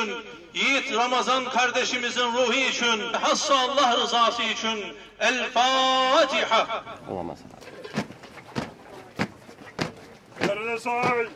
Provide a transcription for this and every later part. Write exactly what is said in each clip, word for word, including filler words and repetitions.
için, yiğit Ramazan kardeşimizin ruhu için, hassa Allah rızası için El Fatiha. Olamaz. Nerede say?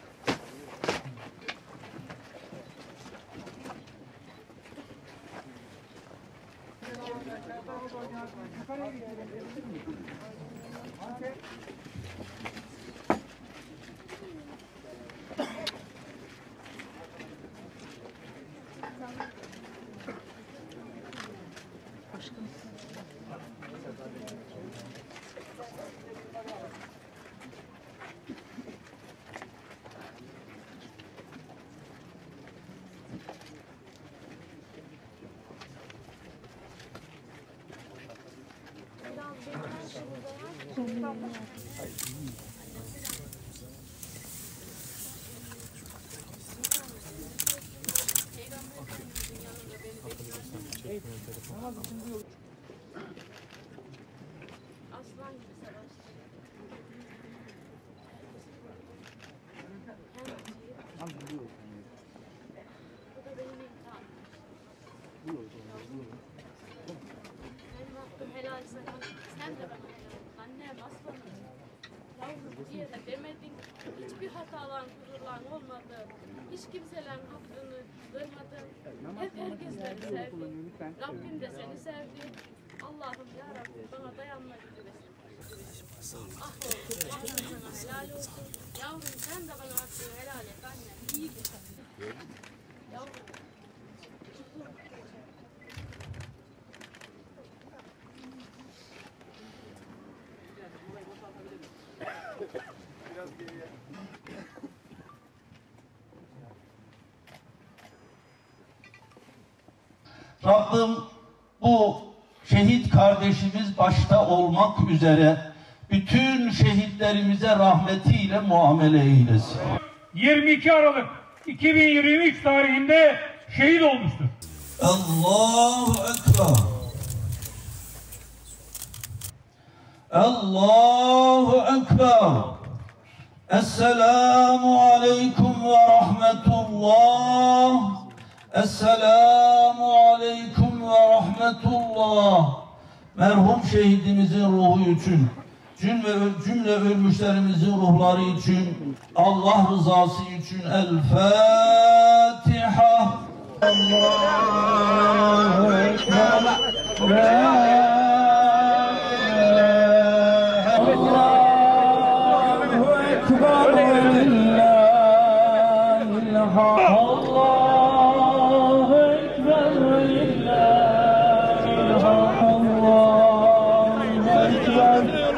Aslan gibi savaştı. Bu da benim imtihanım. Benim hakkım helal sana. Sen de bana helal. Annem, aslanım. Yavrum diye de demedin. Hiçbir hatalan, kusurlan olmadı. Hiç kimselerin hakkını kırmadın. Hep herkesleri sevdin. Rabbim de seni sevdi. Allah'ım ya Rabbim bana dayanma gücü versin. Ah oğlum, Allah sana helal olsun. Yavrum sen de bana hakkını helal et annem. İyi bir yavrum. Biraz geriye. Rabbim bu şehit kardeşimiz başta olmak üzere bütün şehitlerimize rahmetiyle muamele eylesin. yirmi iki Aralık iki bin yirmi üç tarihinde şehit olmuştur. Allahu Ekber. Allahu Ekber. Esselamu Aleyküm ve Rahmetullah. Esselamu Aleyküm ve Rahmetullah. Merhum şehidimizin ruhu için, cümle, cümle ölmüşlerimizin ruhları için, Allah rızası için El Fatiha. Allahu Ekber.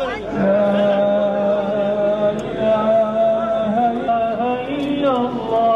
Allah